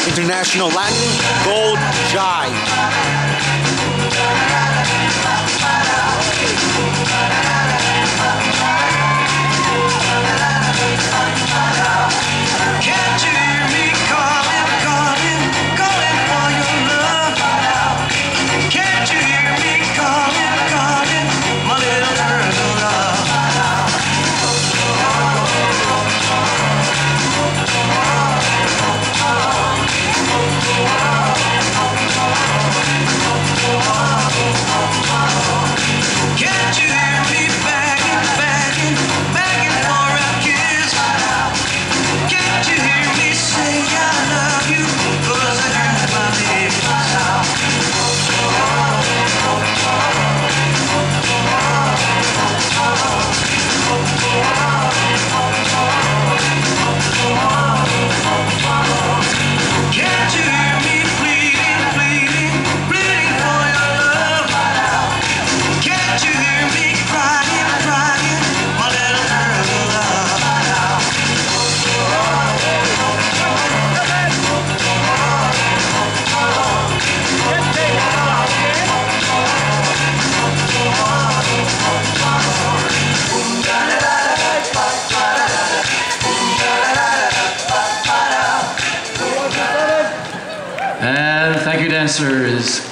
International Latin Gold Jive. Can't you hear me calling, calling, calling for your love? Can't you hear me calling, calling, my little turtle love? Can't you hear me begging, begging, begging for a kiss? Can't you hear me say I love you? 'Cause I hurt my lips. Can't you hear me pleading, pleading, pleading for your love? Can't you hear me crying, crying, my little turtle love? And thank you, dancers.